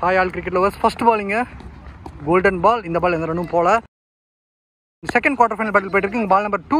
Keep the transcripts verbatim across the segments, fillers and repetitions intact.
Hi all cricket lovers. First பாலிங்க golden ball. இந்த ball எந்த ரன்னும் போல. செகண்ட் குவார்டர் ஃபைனல் பேட்டில் போயிட்டு இருக்கு. பால் நம்பர் டூ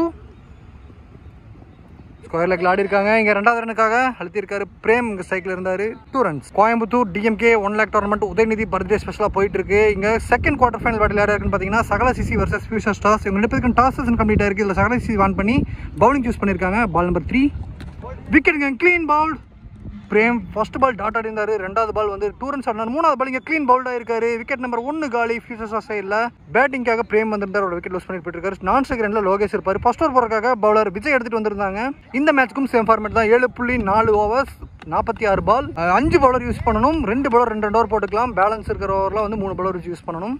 ஸ்கொயர் லெக்ல ஆடி இருக்காங்க. இங்க ரெண்டாவது ரனுக்காக அழுத்திருக்காரு பிரேம். இங்க சைக்கிள் இருந்தாரு. Two runs. Coimbatore DMK one lakh tournament Udhayanidhi birthday ஸ்பெஷலா போயிட்டு இருக்கு. இங்க செகண்ட் குவார்டர் ஃபைனல் பேட்டில் யாரா இருக்குன்னு பாத்தீங்கன்னா சகல சிசி வர்சஸ் ஃபியூச்சர் ஸ்டார்ஸ். இவங்க ரெண்டு பேருக்கு டாஸஸ் கம்ப்ளீட் ஆயிருக்கு. இதுல சகல சிசி வான் பண்ணி பவுலிங் சூஸ் பண்ணிருக்காங்க. Ball number three wicket. Clean bowl. Prem first ball dot ஆடி இருந்தாரு. ரெண்டாவது பால் வந்து டூ ரன்ஸ் ஆடினார். மூணாவது பால் இங்க கிளீன் பவுல்ட் ஆயிருக்காரு. விக்கெட் நம்பர் ஒன்னு காலி. ஃபியூச்சர்ஸ் சைட்ல பேட்டிங்காக பிரேம் வந்திருந்தார். ஒரு விக்கெட் லூஸ் பண்ணி போயிட்டு இருக்காரு. நான் செகண்ட்ல லோகேஷ் இருப்பாரு. ஃபர்ஸ்ட் ஓவர் போறதுக்காக பவுலர் விஜய் எடுத்துட்டு வந்திருந்தாங்க. இந்த மேட்ச்க்கும் சேம் ஃபார்மேட் தான். ஏழு புள்ளி நாலு ஓவர்ஸ் நாற்பத்தி ஆறு பால். அஞ்சு பவுலர் யூஸ் பண்ணணும். ரெண்டு பவுலர் ரெண்டு ரெண்டு ஓவர் போட்டுக்கலாம். பேலன்ஸ் இருக்கிற ஓவர்ல வந்து மூணு பவுலர் யூஸ் பண்ணணும்.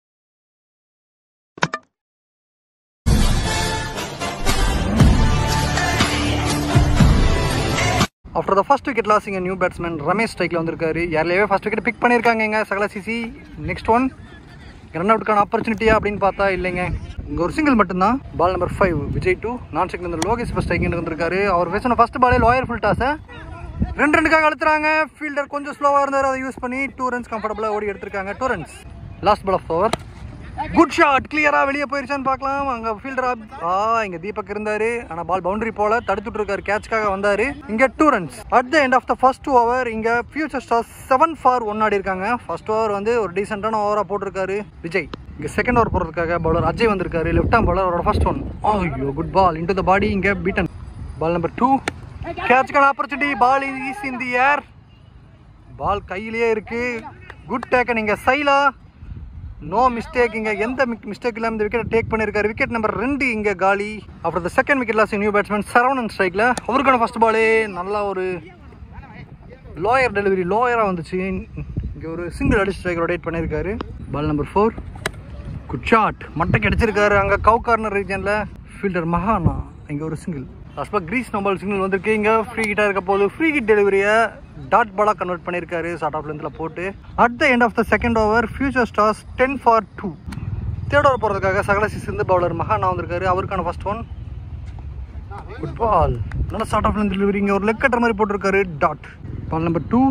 After the first wicket loss இங்கே நியூ பேட்ஸ்மேன் ரமேஷ் ஸ்ட்ரைக்கில் வந்திருக்காரு. யாரிலேயே ஃபர்ஸ்ட் விக்கெட் பிக் பண்ணியிருக்காங்க இங்கே Sakala CC. Next one run அவுட்டுக்கான ஆப்பர்ச்சுனிட்டியா அப்படின்னு பார்த்தா இல்லைங்க. இங்கே ஒரு சிங்கிள் மட்டும்தான். Ball number five Vijay to. நான் செகண்ட் வந்து லோகேஷ் ஃபர்ஸ்ட் ஸ்ட்ரைக்கிங் வந்திருக்காரு. அவர் பேசின ஃபர்ஸ்ட் பாலே லாயர் ஃபுல் டாஸை ரெண்டு ரெண்டுக்காக அழுத்துறாங்க. ஃபீல்டர் கொஞ்சம் ஸ்லோவாக இருந்தார். அதை யூஸ் பண்ணி டூ ரன்ஸ் கம்ஃபர்டபுளாக ஓடி எடுத்திருக்காங்க. Two runs. Last ball of over. Good shot. கிளியரா வெளியே போயிருச்சான்னு பார்க்கலாம். அங்க ஃபீல்டர் ஆ இங்க தீபக் இருந்தாரு. ஆனா பால் பவுண்டரி போல தடுத்துட்டு இருக்காரு. கேட்ச்காக வந்தாரு. இங்க two runs. At the end of the first over இங்க future stars seven for one ஆடி இருக்காங்க. ஃபர்ஸ்ட் ஓவர் வந்து ஒரு டீசென்டான ஓவரா போட்டிருக்காரு விஜய். இங்க செகண்ட் ஓவர் போறதுக்காக பவுலர் அஜய் வந்திருக்காரு. Left arm bowler. அவரோட ஃபர்ஸ்ட் ஒன். ஐயோ good ball into the body. இங்க பீட்டன். Ball number two. கேட்ச்கான opportunity. Ball is in the air. Ball கையிலேயே இருக்கு. Good taken. இங்க சைலா நோ மிஸ்டேக். இங்க எந்த மிஸ்டேக் இல்லாம இந்த விக்கெட் டேக் பண்ணிருக்காரு. விக்கெட் நம்பர் ரெண்டு இங்க காலி. அப்புறம் the second wicket loss new batsman Saravanan ஸ்ட்ரைக்ல. அவருக்கான ஃபர்ஸ்ட் பாலே நல்லா ஒரு லோயர் டெலிவரி. லோயரா வந்துச்சு. இங்க ஒரு சிங்கிள் அடிச்சு ஸ்ட்ரைக் ரொட்டேட் பண்ணிருக்காரு. Ball number four. Good shot. மட்டை கிடைச்சிருக்காரு. அங்க கவ் கார்னர் ரீஜன்ல ஃபீல்டர் மகானா. இங்க ஒரு single. Last ball crease no ball single வந்திருக்கு. இங்க ஃப்ரீ கிட்டா இருக்க போது ஃப்ரீ கிட் டெலிவரியை டாட் பாலா கன்வெர்ட் பண்ணிருக்காரு. ஷார்ட் ஆஃப் லென்த்ல போட்டு. At the end of the second over future stars ten for two. Third over போறதுக்காக சகல சிஸ் இருந்து பவுலர் மகானா வந்திருக்காரு. அவருக்கான ஃபர்ஸ்ட் ஒன். குட் பால். நல்ல ஷார்ட் ஆஃப் லென்த் டெலிவரி. இங்க ஒரு லெக் கட்டர் மாதிரி போட்டிருக்காரு. டாட். Ball number two.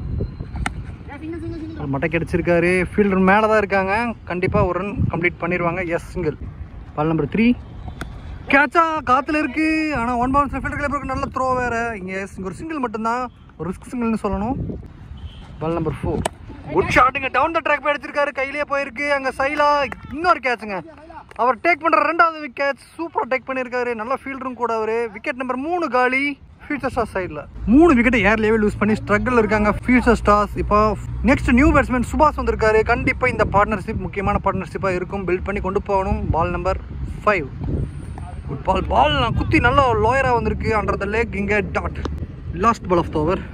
மட்டை கிடைச்சிருக்காரு. ஃபீல்டர் மேல தான் இருக்காங்க. கண்டிப்பா ஒரு ரன் கம்ப்ளீட் பண்ணிடுவாங்க. Yes single. Ball number three. கேட்சா காத்துல இருக்கு. ஆனா ஒன் பவுன்ஸ்ல ஃபீல்டர் கிளப்பருக்கு நல்ல த்ரோ வேற. இங்க இங்க ஒரு சிங்கிள் மட்டும்தான். ஒரு ரிஸ்க் சிங்கிள்னு சொல்லணும். Ball number four. குட் ஷாட்டுங்க. டவுன் த ட்ராக் போய் அடிச்சிருக்காரு. கையிலேயே போயிருக்கு. அங்க சைலா இன்னொரு கேட்சுங்க. அவர் டேக் பண்ற ரெண்டாவது விக்கெட். சூப்பரா டேக் பண்ணிருக்காரு. நல்ல ஃபீல்டரும் கூட அவரு. விக்கெட் நம்பர் மூணு காலி. ஃபியூச்சர் ஸ்டார்ஸ் சைட்ல மூணு விக்கெட் ஏர்லேயே லூஸ் பண்ணி ஸ்ட்ரகிள் இருக்காங்க ஃபியூச்சர் ஸ்டார்ஸ். இப்போ நெக்ஸ்ட் நியூ பேட்ஸ்மேன் சுபாஷ் வந்திருக்காரு. கண்டிப்பா இந்த பார்ட்னர்ஷிப் முக்கியமான பார்ட்னர்ஷிப்பா இருக்கும். பில்ட் பண்ணி கொண்டு போகணும். Ball number five. Good ball. Ball குத்தி நல்லா லோயரா வந்திருக்கு. Under the leg. இங்க dot. Last ball of the over.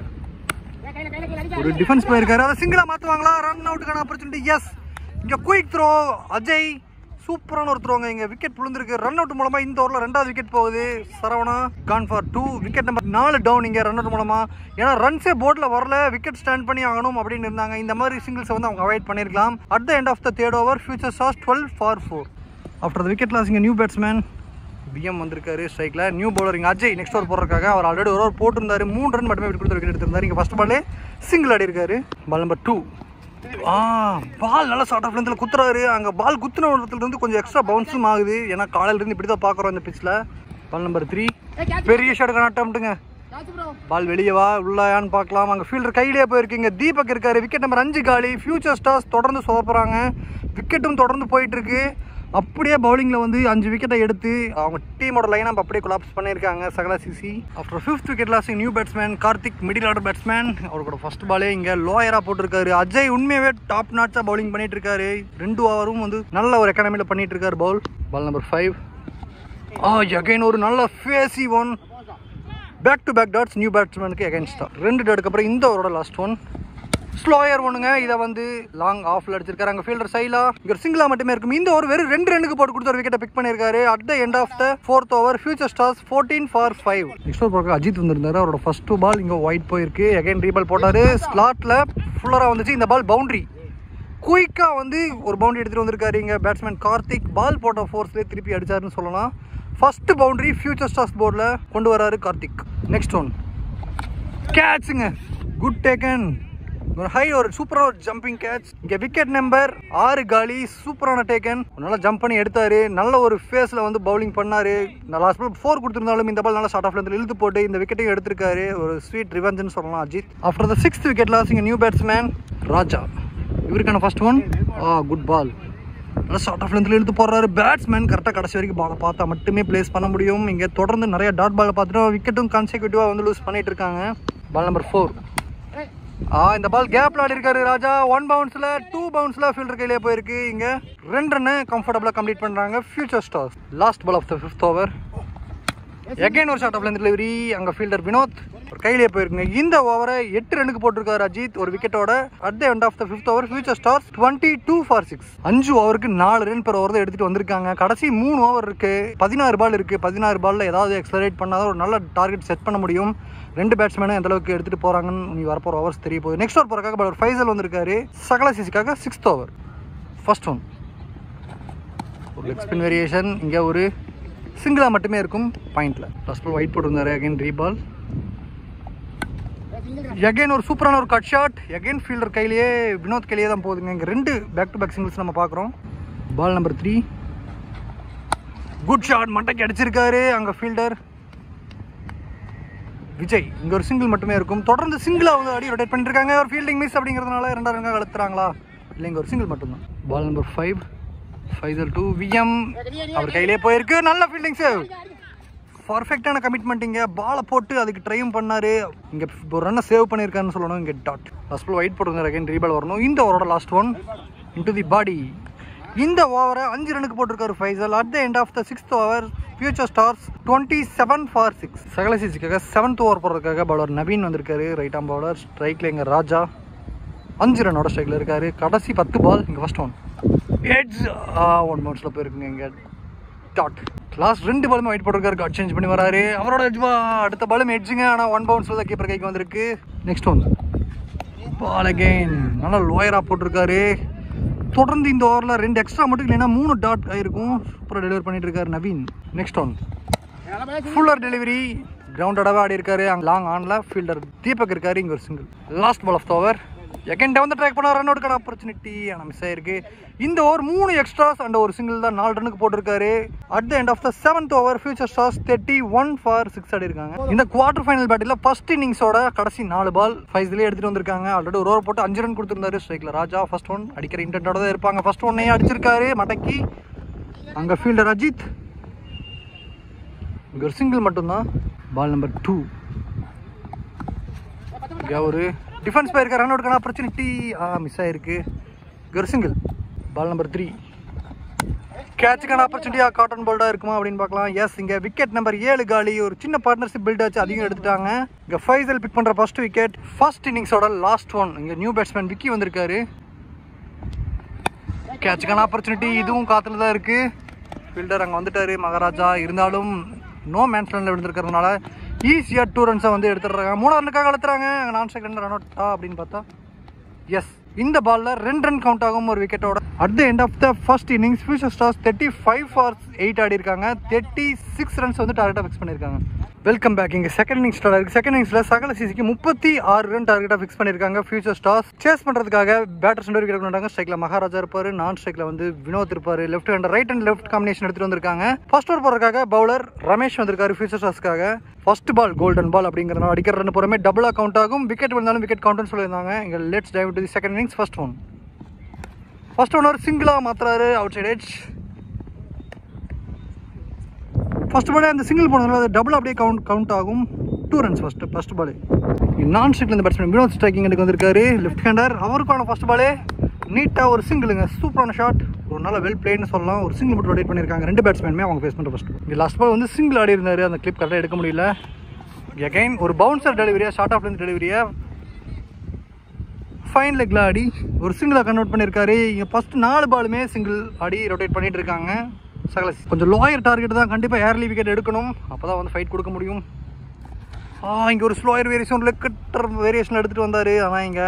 ஒரு டிஃபென்ஸ் பிளேயர் இருக்காரு. அதை சிங்கிளா மாத்துவாங்களா? ரன் அவுட்டுக்கான ஆப்பர்ச்சுனிட்டி. எஸ். இங்க குயிக் த்ரோ அஜய். சூப்பரான ஒரு த்ரோங்க. இங்க விக்கெட் விழுந்திருக்கு. ரன் அவுட் மூலமா இந்த ஓவர்ல ரெண்டாவது விக்கெட் போகுது. Saravana gone for two. Wicket number நாலு டவுன் இங்க ரன் அவுட் மூலமா. ஏன்னா ரன்ஸே போர்ட்ல வரல. விக்கெட் ஸ்டாண்ட் பண்ணி ஆகணும் அப்படின்னு இருந்தாங்க. இந்த மாதிரி சிங்கிள்ஸ் வந்து அவங்க அவாய்ட் பண்ணிருக்கலாம். At the end of the third over future stars twelve for four. After the wicket loss இங்க நியூ பேட்ஸ்மேன் பிஎம் வந்திருக்காரு ஸ்ட்ரைக்ல. நியூ பவுலர் இங்க அஜய் நெக்ஸ்ட் ஓவர் போடுறதுக்காக. அவர் ஆல்ரெடி ஒரு ஓவர் போட்டிருந்தாரு. மூணு ரன் மட்டுமே விட்டு கொடுத்து விக்கெட் எடுத்திருந்தாரு. இங்க ஃபர்ஸ்ட் பாலே சிங்கிள் ஆடி இருக்காரு. பால் நம்பர் டூ. ஆ பால் நல்லா ஷார்ட் ஆஃப் லென்த்ல குத்துறாரு. அங்க பால் குத்துன இடத்துல இருந்து கொஞ்சம் எக்ஸ்ட்ரா பவுன்ஸும் ஆகுது. ஏன்னா காலையில இருந்து இப்படி தான் பாக்குறோம் இந்த பிச்ல. பால் நம்பர் த்ரீ. பெரிய ஷாட்டுக்கான அட்டம்ப்ட்டுங்க. பால் வெளியவா உள்ளாயான்னு பார்க்கலாம். அங்க ஃபீல்டர் கையிலேயே போயிருக்கீங்க. தீபக் இருக்காரு. விக்கெட் நம்பர் அஞ்சு காலி. ஃபியூச்சர் ஸ்டார்ஸ் தொடர்ந்து சொதப்புறாங்க. விக்கெட்டும் தொடர்ந்து போயிட்டு இருக்கு. அப்படியே பவுலிங்கில் வந்து அஞ்சு விக்கெட்டை எடுத்து அவங்க டீமோட லைனை அப்படியே கொலாப்ஸ் பண்ணியிருக்காங்க Sakala CC. After fifth wicket loss new batsman Karthik middle order batsman. அவரோட ஃபர்ஸ்ட் பாலே இங்கே லோயராக போட்டிருக்காரு. அஜய் உண்மையாகவே டாப் நாட்ஸாக பவுலிங் பண்ணிட்டு இருக்காரு. ரெண்டு ஓவரும் வந்து நல்ல ஒரு எக்கானமியில் பண்ணிட்டு இருக்காரு bowl. Ball number five. Ah again ஒரு நல்ல ஃபேசி one. Back to back dots new பேட்ஸ்மேனுக்கு அகைன்ஸ்டா. ரெண்டு டாட்டுக்கு அப்புறம் இந்த ஓவரோட லாஸ்ட் ஒன். ஸ்லோயர் ஒண்ணுங்க. இதை வந்து லாங் ஆஃப்ல அடிச்சிருக்காரு. அங்க ஃபீல்டர் சைலா. இங்க சிங்கிளா மட்டுமே இருக்கும். இந்த ஓவர் வெறும் ரெண்டு ரன்னுக்கு போட்டு கொடுத்து ஒரு விக்கெட்டை பிக் பண்ணிருக்காரு. At the end of the fourth over future stars fourteen for five. Next over போக அஜித் வந்திருந்தாரு. அவரோட ஃபர்ஸ்ட் பால் இங்க ஒயிட் போயிருக்கு. அகைன் ரீபால் போட்டாரு. ஸ்லாட்ல ஃபுல்லரா வந்துச்சு. இந்த பால் பவுண்டரி. குயிக்கா வந்து ஒரு பவுண்டரி எடுத்துட்டு வந்திருக்காரு இங்க பேட்ஸ்மேன் கார்த்திக். பால் போட்ட ஃபோர்ஸ்லேயே திருப்பி அடிச்சாருன்னு சொல்லலாம். ஃபர்ஸ்ட் பவுண்டரி ஃபியூச்சர் ஸ்டார்ஸ் போர்டில் கொண்டு வராரு கார்த்திக். நெக்ஸ்ட் ஒன் கேட்சுங்க. Good taken. ஒரு ஹை ஒரு சூப்பரான ஒரு ஜம்பிங் கேட்ச். இங்கே விக்கெட் நம்பர் ஆறு காலி, சூப்பரான டேக்கன். நல்லா ஜம்ப் பண்ணி எடுத்தாரு. நல்ல ஒரு ஃபேஸில் வந்து பவுலிங் பண்ணாரு. லாஸ்ட் பால் ஃபோர் கொடுத்துருந்தாலும் இந்த பால் நல்லா ஷார்ட் ஆஃப் இருந்து இழுத்து போட்டு இந்த விக்கெட்டையும் எடுத்திருக்காரு. ஒரு ஸ்வீட் ரிவெஞ்சுன்னு சொல்லலாம் Ajith. After the sixth wicket loss இங்கே நியூ பேட்ஸ்மேன் ராஜா. இவருக்கான first one. Ah good ball. நல்லா ஷார்ட் ஆஃப் லென்த்தில் இழுத்து போடுறாரு. பேட்ஸ்மேன் கரெக்டாக கடைசி வரைக்கும் பாலை பார்த்தா மட்டுமே பிளேஸ் பண்ண முடியும். இங்கே தொடர்ந்து நிறைய டாட் பால் பார்த்துட்டு விக்கெட்டும் கான்செக்யூட்டிவாக வந்து லூஸ் பண்ணிட்டு இருக்காங்க. Ball number four. ஆ இந்த பால் கேப்ல ஆடி இருக்காரு ராஜா. ஒன் பவுன்ஸில் டூ பவுன்ஸில் ஃபீல்டர் கையிலே போயிருக்கு. இங்கே ரெண்டு ரன்னு கம்ஃபர்டபுளாக கம்ப்ளீட் பண்ணுறாங்க future stars. Last ball of the fifth over. Again ஒரு ஷார்ட் ஆஃப் லென்த் டெலிவரி. அங்கே ஃபீல்டர் வினோத் ஒரு கையிலே போயிருக்குங்க. இந்த ஓவரை எட்டு ரனுக்கு போட்டிருக்காரு அஜித் ஒரு விக்கெட்டோட. At the end of the fifth over future stars twenty two for six. அஞ்சு ஓவருக்கு நாலு ரன் பெர் ஓவர் தான் எடுத்துட்டு வந்திருக்காங்க. கடைசி மூணு ஓவர் இருக்கு. பதினாறு பால் இருக்கு. பதினாறு பால்ல ஏதாவது எக்ஸலரேட் பண்ணாதான் ஒரு நல்ல டார்கெட் செட் பண்ண முடியும். ரெண்டு பேட்ஸ்மேனும் எந்த அளவுக்கு எடுத்துட்டு போறாங்கன்னு நீ வரப்போற ஓவர்ஸ் தெரிய போகுது. நெக்ஸ்ட் ஓவர் போறக்காக பாலர் ஃபைசல் வந்திருக்காரு. சகல சிசிக்காக சிக்ஸ்த் ஓவர். ஃபர்ஸ்ட் ஒன் ஒரு லெக் ஸ்பின் வேரியேஷன். இங்கே ஒரு சிங்கிளா மட்டுமே இருக்கும் பாயிண்ட்ல. ஃபர்ஸ்ட் பால் ஒயிட் போட்டிருந்தாரு. Again reball. எகைன் ஒரு சூப்பரான ஒரு கட் ஷாட். எகைன் ஃபீல்டர் கையிலேயே வினோத் கையிலேயே தான் போகுதுங்க. இங்கே ரெண்டு பேக் டு பேக் சிங்கிள்ஸ் நம்ம பார்க்குறோம். Ball number three. Good shot. மண்டைக்கு அடிச்சிருக்காரு அங்கே ஃபீல்டர் விஜய். இங்கே ஒரு சிங்கிள் மட்டுமே இருக்கும். தொடர்ந்து சிங்கிளாக வந்து அடி ரொட்டேட் பண்ணிட்டு இருக்காங்க. ஒரு ஃபீல்டிங் மிஸ் அப்படிங்கிறதுனால ரெண்டாவது ரன்காக கழுத்துறாங்களா இல்லை? இங்கே ஒரு சிங்கிள் மட்டும்தான். Ball number five. Faisal to. VM அவர் கையிலே போயிருக்கு. நல்ல ஃபீல்டிங் சேவ். பர்ஃபெக்டான கமிட்மெண்ட். இங்கே பாலை போட்டு அதுக்கு ட்ரையும் பண்ணாரு. இங்கே ஒரு ரன்னை சேவ் பண்ணியிருக்காருன்னு சொல்லணும். இங்கே டாட். ஃபர்ஸ்ட் பால் ஒயிட் போட்டுருந்தாரு. அகைன் ரீபால் வரணும். இந்த ஓவரோட last one into the body. இந்த ஓவரை அஞ்சு ரனுக்கு போட்டிருக்காரு Faisal. At the end of the sixth over future stars twenty seven for six. Sakala சிசிக்காக செவன்த் ஓவர் போடுறதுக்காக பவுலர் நவீன் வந்திருக்காரு. ரைட் ஆம் பவுலர். ஸ்ட்ரைக்கில் இங்கே ராஜா அஞ்சு ரன்னோட ஸ்ட்ரைக்கில் இருக்காரு. கடைசி பத்து பால். இங்கே ஃபர்ஸ்ட் ஒன் எட்ஜ். ஒன் பவுன்ஸில் போயிருக்குங்க. இங்கே டாட். லாஸ்ட் ரெண்டு பாலுமே ஒயிட் போட்டிருக்காரு. காட் சேஞ்ச் பண்ணி வராரு. அவரோட எட்ஜ் அடுத்த பாலும் எட்ஜுங்க. ஆனால் ஒன் பவுன்ஸில் தான் கீப்பர் கைக்கு வந்திருக்கு. நெக்ஸ்ட் ஒன் பால் அகைன் நல்லா லோயராக போட்டிருக்காரு. தொடர்ந்து இந்த ஓவரில் ரெண்டு எக்ஸ்ட்ரா மட்டும் இல்லைன்னா மூணு டாட் ஆயிருக்கும். சூப்பராக டெலிவரி பண்ணிட்டு இருக்காரு Naveen. Next one fuller delivery. கிரவுண்டடாகவே ஆடி இருக்காரு. அங்கே லாங் ஆனில் ஃபீல்டர் தீபக் இருக்காரு. இங்கே ஒரு single. Last ball of the over. Again down the track பண்ண ரன் அவுட் ஆப்பர்ச்சுனிட்டி. ஆனால் மிஸ் ஆயிருக்கு. இந்த ஓவர் மூணு எக்ஸ்ட்ராஸ் அண்ட் ஒரு சிங்கிள் தான் நாலு ரனுக்கு போட்டிருக்காரு. At the end of the seventh over future stars thirty one for six ஆடி இருக்காங்க. இந்த குவார்டர் ஃபைனல் பேட்டில் ஃபர்ஸ்ட் இன்னிங்ஸோட கடைசி நாலு பால் ஃபைஸ்லேயே எடுத்துட்டு வந்திருக்காங்க. ஆல்ரெடி ஒரு ஓவர் போட்டு அஞ்சு ரன் கொடுத்துருந்தாரு. ஸ்ட்ரைக்கில் ராஜா ஃபர்ஸ்ட் ஒன் அடிக்கிற இன்டென்டோட தான் இருப்பாங்க. ஃபர்ஸ்ட் ஒன்னையே அடிச்சிருக்காரு மடக்கி. அங்கே ஃபீல்டர் அஜித். இங்கே ஒரு சிங்கிள் மட்டும்தான். Ball number two. இங்கே ஒரு டிஃபென்ஸ் போயிருக்க ரன் அவுட்கான ஆப்பர்ச்சுனிட்டி. ஆ மிஸ் ஆயிருக்கு. ஒரு சிங்கிள். Ball number three. கேட்சுக்கான ஆப்பர்ச்சுனிட்டியா காட்டன் போல்டாக இருக்குமா அப்படின்னு பார்க்கலாம். எஸ் இங்கே விக்கெட் நம்பர் ஏழு காலி. ஒரு சின்ன பார்ட்னர்ஷிப் பில்ட் ஆச்சு. அதிகம் எடுத்துட்டாங்க. இங்கே ஃபைசல் பிக் பண்ணுற ஃபர்ஸ்ட் விக்கெட். ஃபர்ஸ்ட் இன்னிங்ஸோட லாஸ்ட் ஒன். இங்கே நியூ பேட்ஸ்மேன் விக்கி வந்திருக்காரு. கேட்சுக்கான ஆப்பர்ச்சுனிட்டி. இதுவும் காத்துல தான் இருக்கு. ஃபீல்டர் அங்கே வந்துட்டாரு மகாராஜா. இருந்தாலும் நோ மேன்ஸ்லேண்டில் விழுந்திருக்கிறதுனால ஈஸியாக டூ ரன்ஸை வந்து எடுத்துடுறாங்க. மூணு ரன்னுக்காக அழுத்துறாங்க. அங்கே நான் ஸ்ட்ரைக் ரெண்டு ரன் அவுட்டா அப்படின்னு பார்த்தா எஸ் இந்த பாலில் ரெண்டு ரன் கவுண்ட் ஆகும் ஒரு விக்கெட்டோட. At the end of the first innings future stars thirty five for eight ஆடி இருக்காங்க. தேர்ட்டி சிக்ஸ் ரன்ஸ் வந்து டார்கெட்டாக ஃபிக்ஸ் பண்ணியிருக்காங்க. Welcome back. இங்கே செகண்ட் இன்னிங்ஸ் ஸ்டார்ட் ஆயிருக்கு. செகண்ட் இன்னிங்ஸில் சகல சிசிக்கு முப்பத்தி ஆறு ரன் டார்கெட்டாக ஃபிக்ஸ் பண்ணியிருக்காங்க ஃபியூச்சர் ஸ்டார்ஸ். சேஸ் பண்ணுறதுக்காக பேட்டர்ஸ் ரெண்டு விக்கெட் பண்ணுறாங்க. ஸ்ட்ரைக்கில் மகாராஜா இருப்பார். நான் ஸ்ட்ரைக்கில் வந்து வினோத் இருப்பார். Left hand right and left combination எடுத்துகிட்டு வந்திருக்காங்க. ஃபர்ஸ்ட் ஓவர் போகிறதுக்காக பவுலர் ரமேஷ் வந்திருக்காரு ஃபியூச்சர் ஸ்டார்ஸ்க்காக. ஃபர்ஸ்ட் பால் கோல்டன் பால் அப்படிங்கிறதுனால அடிக்கிற ரன் போகிறமே டபுளாக கவுண்ட் ஆகும். விக்கெட் வந்தாலும் விக்கெட் கவுண்ட்னு சொல்லியிருந்தாங்க. இங்கே let's dive to the second innings. First one first one ஒரு சிங்கிளாக மாற்றுறாரு அவுட் சைட் எட்ஜ். ஃபர்ஸ்ட் பாலே அந்த சிங்கிள் போனதுனால அது டபுள் அப்படியே கவுண்ட் கவுண்ட் ஆகும். டூ ரன்ஸ் ஃபர்ஸ்ட் ஃபர்ஸ்ட் பாலே. நான் ஸ்ட்ரைக்கில் இந்த பேட்ஸ்மேன் வினோத் ஸ்ட்ரைக்கிங் எடுக்க வந்திருக்காரு. Left hander. அவருக்கான ஃபர்ஸ்ட் பாலே நீட்டாக ஒரு சிங்கிளுங்க. சூப்பரான ஷாட். ஒரு நல்ல வெல் பிளேன்னு சொல்லலாம். ஒரு சிங்கிள் மட்டும் ரொட்டேட் பண்ணியிருக்காங்க ரெண்டு பேட்ஸ்மேனுமே அவங்க ஃபேஸ் பண்ணுற ஃபர்ஸ்ட். இங்கே லாஸ்ட் பால் வந்து சிங்கிள் ஆடி இருந்தார். அந்த கிளிப் கரெக்டாக எடுக்க முடியல. அகைன் ஒரு பவுன்சர் டெலிவரியா ஷார்ட் ஆஃப் லென்த் டெலிவரியா ஃபைன் லெக்ல ஆடி ஒரு சிங்கிளாக கன்வெர்ட் பண்ணியிருக்காரு. இங்கே ஃபர்ஸ்ட் நாலு பாலுமே சிங்கிள் ஆடி ரொட்டேட் பண்ணிட்டு இருக்காங்க. சகல கொஞ்சம் லோயர் டார்கெட் தான். கண்டிப்பாக ஏர்லி விக்கெட் எடுக்கணும். அப்போ தான் வந்து ஃபைட் கொடுக்க முடியும். இங்கே ஒரு ஸ்லோயர் வேரியேஷன் லெக்கட்டர் வேரியேஷன் எடுத்துகிட்டு வந்தார். ஆனால் இங்கே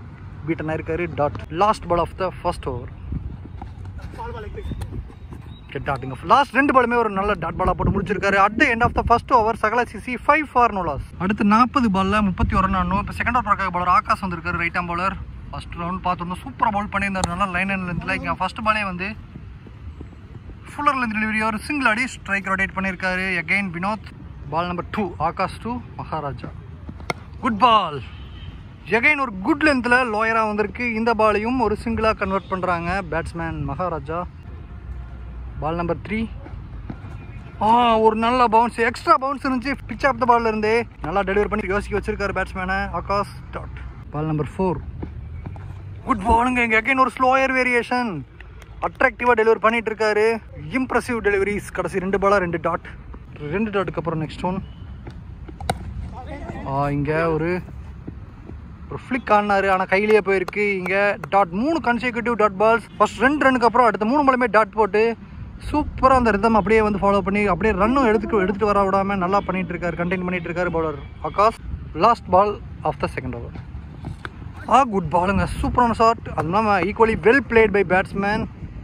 பீட்டன் ஆயிருக்காரு. Dot. Last ball of the first over. Wicket டாட்டுங்க. லாஸ்ட் ரெண்டு பாலுமே ஒரு நல்ல டாட் பாலாக போட்டு முடிச்சிருக்காரு. At the end of the first over Sagala CC five for no loss. அடுத்து நாற்பது பாலில் முப்பத்தி ஒரு ரன் ஆடணும். இப்போ செகண்ட் ஓவர் பார்க்க பாலர் ஆகாஷ் வந்திருக்காரு, ரைட் ஆம் பாலர். ஃபர்ஸ்ட் ரவுண்ட் பார்த்துருந்தோம், சூப்பராக பவுல் பண்ணியிருந்தார், நல்லா லைன் அண்ட் லென்த்தில். இங்கே ஃபர்ஸ்ட் பாலே வந்து ஃபுல்லர் லென்த் டெலிவரி, ஒரு சிங்கிள் அடி ஸ்ட்ரைக் ரொட்டேட் பண்ணியிருக்காரு. Again Vinod. Ball number two Akash to Maharaja. Good ball. Again ஒரு குட் லென்த்தில் லோயராக வந்திருக்கு. இந்த பாலையும் ஒரு சிங்கிளாக கன்வெர்ட் பண்ணுறாங்க batsman Maharaja. Ball number three. ஆ ஒரு நல்ல பவுன்ஸ், எக்ஸ்ட்ரா பவுன்ஸ் இருந்துச்சு பிச் ஆஃப் த பால்ல இருந்து, நல்லா டெலிவரி பண்ணி யோசிக்க வச்சிருக்காரு பேட்ஸ்மேனை Akash. Dot. Ball number four. Good பாலுங்க. இங்கே அகெயின் ஒரு ஸ்லோயர் வேரியேஷன், அட்ராக்டிவாக டெலிவரி பண்ணிட்டு இருக்காரு. Impressive deliveries. கடைசி ரெண்டு பாலா ரெண்டு டாட். ரெண்டு டாட்டுக்கு அப்புறம் நெக்ஸ்ட் ஒன். இங்கே ஒரு ஒரு ஃப்ளிக் ஆனாரு, ஆனால் கையிலேயே போயிருக்கு. இங்கே டாட். மூணு கன்செக்யூட்டிவ் டாட் பால்ஸ். ஃபர்ஸ்ட் ரெண்டு ரன்னுக்கு அப்புறம் அடுத்த மூணு பாலுமே டாட் போட்டு சூப்பராக அந்த ரிதம் அப்படியே வந்து ஃபாலோ பண்ணி அப்படியே ரன்னும் எடுத்துட்டு எடுத்துகிட்டு வர விடாமல் நல்லா பண்ணிட்டு இருக்காரு, கண்டெயின் பண்ணிட்டு இருக்காரு bowler Akash. Last ball of the second over. ஆ குட் பாலுங்க, சூப்பரான ஷாட். அது இல்லாமல் equally well played by batsman.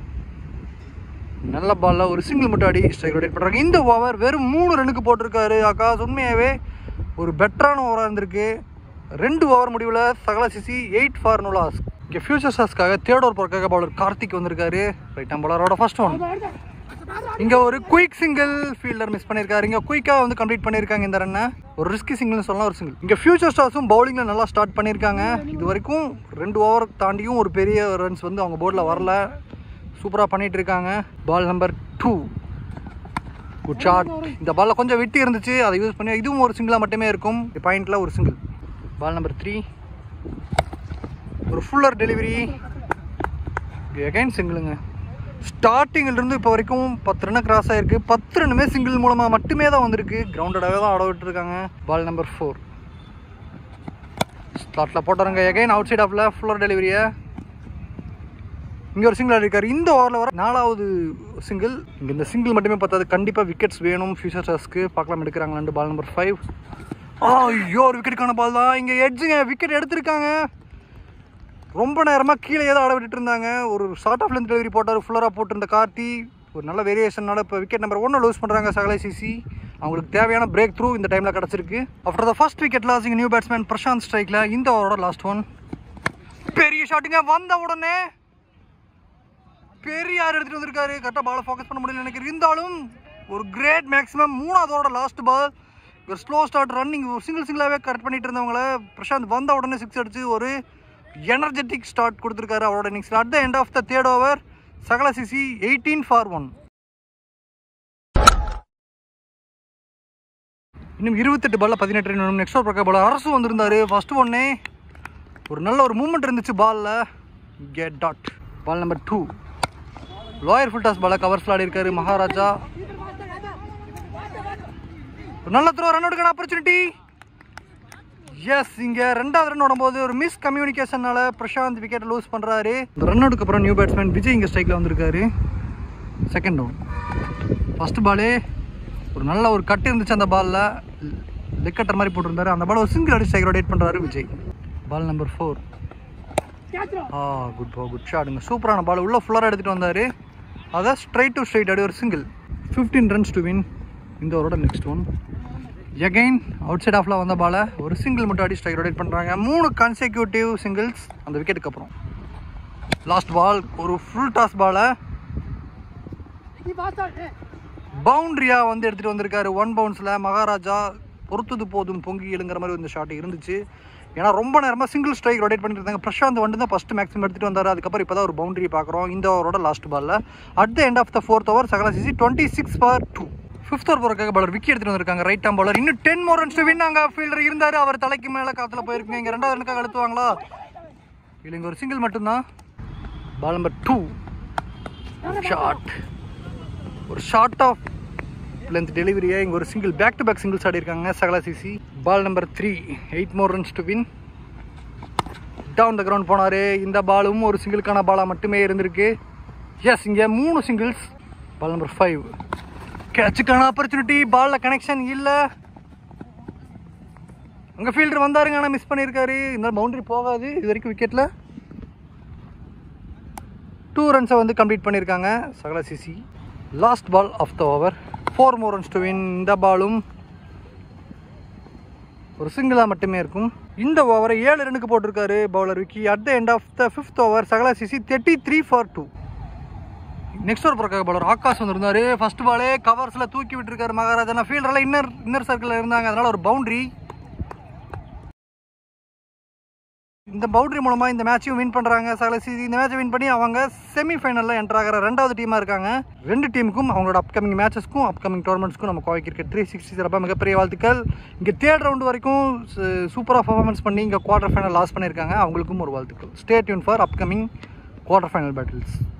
நல்ல பாலில் ஒரு சிங்கிள் மட்டும் அடி ஸ்ட்ரைக் ரொட்டேட் பண்ணுறாங்க. இந்த ஓவர் வெறும் மூணு ரன்னுக்கு போட்டிருக்காரு ஆகாஷ். உண்மையாகவே ஒரு பெட்டரான ஓவராக இருந்திருக்கு. ரெண்டு ஓவர் முடிவில் Sagala CC eight for no loss. இங்கே ஃபியூச்சர் ஸ்டார்ஸ்க்காக தேர்ட் ஓவர் போறக்காக பவுலர் கார்த்திக் வந்திருக்காரு, ரைட் ஆம் பவுலரோட ஃபர்ஸ்ட் ஒன். இங்கே ஒரு குயிக் சிங்கிள் ஃபீல்டர் மிஸ் பண்ணியிருக்காரு. இங்கே குயிக்காக வந்து கம்ப்ளீட் பண்ணியிருக்காங்க இந்த ரன்னை. ஒரு ரிஸ்கி சிங்கிள்னு சொல்லலாம், ஒரு சிங்கிள். இங்கே ஃபியூச்சர் ஸ்டார்ஸும் பவுலிங்கில் நல்லா ஸ்டார்ட் பண்ணியிருக்காங்க. இது வரைக்கும் ரெண்டு ஓவர் தாண்டியும் ஒரு பெரிய ரன்ஸ் வந்து அவங்க போர்டில் வரல, சூப்பராக பண்ணிட்டு இருக்காங்க. Ball number two. Good shot. இந்த பாலில் கொஞ்சம் விட்டு இருந்துச்சு, அதை யூஸ் பண்ணி இதுவும் ஒரு சிங்கிளாக மட்டுமே இருக்கும். பாயிண்ட்ல ஒரு சிங்கிள். Ball number three. ஒரு ஃபுல்லர் டெலிவரி. அகைன் சிங்கிளுங்க. ஸ்டார்டிங்கிலிருந்து இப்போ வரைக்கும் பத்து ரன்னு கிராஸ் ஆகிருக்கு. பத்து ரன்னுமே சிங்கிள் மூலமாக மட்டுமே தான் வந்திருக்கு. கிரவுண்டடாகவே தான் ஆட விட்டுருக்காங்க. Ball number four. ஸ்லாட்டில் போட்டுறாங்க. அகைன் அவுட் சைட் ஆஃப்ல ஃபுல்லர் டெலிவரியை. இங்கே ஒரு சிங்கிள் இருக்காரு. இந்த ஓவரில் வர நாலாவது சிங்கிள். இங்கே இந்த சிங்கிள் மட்டுமே பார்த்தாது, கண்டிப்பாக விக்கெட்ஸ் வேணும் ஃபியூச்சர் ஸ்டார்ஸ்க்கு. பார்க்கலாம் எடுக்கிறாங்களான்னு. பால் நம்பர் ஃபைவ். ஐயோ ஒரு விக்கெட்டுக்கான பால் தான். இங்கே எட்ஜுங்க விக்கெட் எடுத்திருக்காங்க. ரொம்ப நேரமாக கீழே ஏதோ ஆட விட்டுட்டு இருந்தாங்க. ஒரு ஷார்ட் ஆஃப் லென்த் டெலிவரி போட்டார், ஃபுல்லராக போட்டிருந்த கார்த்தி. ஒரு நல்ல வேரியேஷனால இப்போ விக்கெட் நம்பர் ஒன்று லூஸ் பண்ணுறாங்க சகல சிசி. அவங்களுக்கு தேவையான பிரேக் த்ரூ இந்த டைமில் கிடச்சிருக்கு. After the first wicket loss இங்கே நியூ பேட்ஸ்மேன் பிரசாந்த் ஸ்ட்ரைக்கில். இந்த ஓவரோட லாஸ்ட் ஒன். பெரிய ஷாட்டுங்க. வந்த உடனே பெரிய யார் எடுத்துகிட்டு வந்திருக்காரு. கரெக்டாக பாலை ஃபோக்கஸ் பண்ண முடியல நினைக்கிறேன். இருந்தாலும் ஒரு கிரேட் மேக்ஸிமம். மூணாவது ஓவரோட லாஸ்ட் பால். ஒரு ஸ்லோ ஸ்டார்ட் ரன்னிங், ஒரு சிங்கிள் சிங்கிளாகவே கரெக்ட் பண்ணிட்டு இருந்தவங்கள பிரசாந்த் வந்த உடனே சிக்ஸ் அடிச்சு ஒரு எனர்ஜெட்டிக் ஸ்டார்ட் கொடுத்துருக்காரு அவரோட இன்னிங்ஸில். At the end of the third over Sagala CC eighteen for one. இன்னும் இருபத்தெட்டு பாலில் பதினெட்டு ரன். நெக்ஸ்ட் ஓவர் பார்க்க பால் அரசு வந்திருந்தாரு. ஃபர்ஸ்ட் ஒன்னே ஒரு நல்ல ஒரு மூவ்மெண்ட் இருந்துச்சு பாலில். Get dot. Ball number two. Lower full toss பாலை கவர்ஸ் ஆடி இருக்காரு மகாராஜா. நல்ல த்ரோ, ரன் அவுட்டுக்கான ஆப்பர்ச்சுனிட்டி. எஸ், இங்கே ரெண்டாவது ரன் ஓடும்போது ஒரு மிஸ் கம்யூனிகேஷனால பிரசாந்த் விக்கெட் லூஸ் பண்ணுறாரு. இந்த ரன் அவுட்டுக்கு அப்புறம் நியூ பேட்ஸ்மேன் விஜய் இங்கே ஸ்ட்ரைக்கில் வந்திருக்காரு. Second down. ஃபர்ஸ்ட் பாலே ஒரு நல்ல ஒரு கட் இருந்துச்சு அந்த பாலில், லெக் கட்டர் மாதிரி போட்டிருந்தாரு. அந்த பால் ஒரு சிங்கிள் அடி ஸ்ட்ரைக் ரொட்டேட் பண்ணுறாரு விஜய். Ball number four. ஆ குட் பா குட் ஷாட்டுங்க. சூப்பரான பால் உள்ள ஃபுல்லராக எடுத்துகிட்டு வந்தார். அதை ஸ்ட்ரைட் டு ஸ்ட்ரைட் அடி ஒரு single. Fifteen runs to win. இந்த ஓவரோட next one. Again outside ஆஃப்ல வந்த பாலை ஒரு சிங்கிள் மட்டும் அடி ஸ்ட்ரைக் ரொட்டேட் பண்ணுறாங்க. மூணு கன்செக்யூட்டிவ் சிங்கிள்ஸ் அந்த விக்கெட்டுக்கு அப்புறம். லாஸ்ட் பால் ஒரு ஃபுல் டாஸ் பாலை பவுண்ட்ரியாக வந்து எடுத்துகிட்டு வந்திருக்காரு. ஒன் பவுன்ஸில் மகாராஜா பொறுத்தது போதும் பொங்கி எழுங்கிற மாதிரி இந்த ஷாட் இருந்துச்சு. ஏன்னா ரொம்ப நேரமாக சிங்கிள் ஸ்ட்ரைக் ரொட்டேட் பண்ணிட்டு இருந்தாங்க. பிரசாந்த் வந்து தான் ஃபஸ்ட்டு மேக்ஸிமம் எடுத்துகிட்டு வந்தார். அதுக்கப்புறம் இப்போ தான் ஒரு பவுண்டரி பார்க்குறோம் இந்த ஓவரோட லாஸ்ட் பாலில். At the end of the fourth over Sagala CC twenty six for two. Fifth over போகிறக்காக பாலர் விக்கெட் எடுத்துகிட்டு வந்திருக்காங்க. Right arm bowler. இன்னும் டென் மோர் ரன்ஸ் வின். அங்கே ஃபீல்டர் இருந்தார், அவர் தலைக்கு மேலே காற்றுல போயிருக்குங்க. இங்கே ரெண்டாவது ரனுக்காக அழுத்துவாங்களா இல்லை இங்கே ஒரு சிங்கிள் மட்டும்தான். Ball number two. ஷாட். ஒரு ஷார்ட் ஆஃப் லென்த் டெலிவரியை இங்கே ஒரு single back to back singles ஆடி இருக்காங்க சகல சிசி. Ball number three. Eight more runs to win. Down the ground போனார். இந்த பாலும் ஒரு சிங்கிளுக்கான பாலாக மட்டுமே இருந்திருக்கு. எஸ், இங்கே மூணு சிங்கிள்ஸ். Ball number five. கேட்சுக்கான ஆப்பர்ச்சுனிட்டி. பாலில் கனெக்ஷன் இல்லை. அங்கே ஃபீல்டர் வந்தாருங்க, ஆனால் மிஸ் பண்ணியிருக்காரு. இந்த பவுண்டரி போகாது. இது வரைக்கும் விக்கெட்டில் டூ ரன்ஸை வந்து கம்ப்ளீட் பண்ணியிருக்காங்க Sagala CC. Last ball of the over, four more runs to win. இந்த பாலும் ஒரு சிங்கிளாக மட்டுமே இருக்கும். இந்த ஓவரை ஏழு ரனுக்கு போட்டிருக்காரு bowler Vicky. At the end of the fifth over Sagala CC thirty three for two. Next over பிறக்காக பவுலர் ஆகாஷ் வந்திருந்தாரு. ஃபர்ஸ்ட் பாலே கவர்ஸில் தூக்கி விட்டுருக்காரு மகாராஜா. ஃபீல்டரெல்லாம் இன்னர் இன்னர் சர்க்கிளில் இருந்தாங்க, அதனால ஒரு பவுண்டரி. இந்த பவுண்டரி மூலமாக இந்த மேட்சையும் வின் பண்ணுறாங்க சகலா சிசி. இந்த மேட்சை வின் பண்ணி அவங்க செமிஃபைனலில் என்டர் ஆகிற ரெண்டாவது டீமாக இருக்காங்க. ரெண்டு டீமுக்கும் அவங்களோட அப்கமிங் மேட்சஸ்க்கும் அப்கமிங் டோர்னமெண்ட்ஸ்க்கும் நம்ம கோவை கிரிக்கெட் த்ரீ சிக்ஸ்டி சிறப்பாக மிகப்பெரிய வாழ்த்துக்கள். இங்கே தேர்ட் ரவுண்டு வரைக்கும் சூப்பராக பர்ஃபார்மன்ஸ் பண்ணி இங்கே குவார்டர் ஃபைனல் லாஸ் பண்ணியிருக்காங்க. அவங்களுக்கும் ஒரு வாழ்த்துக்கள். Stay tuned for upcoming quarter final battles.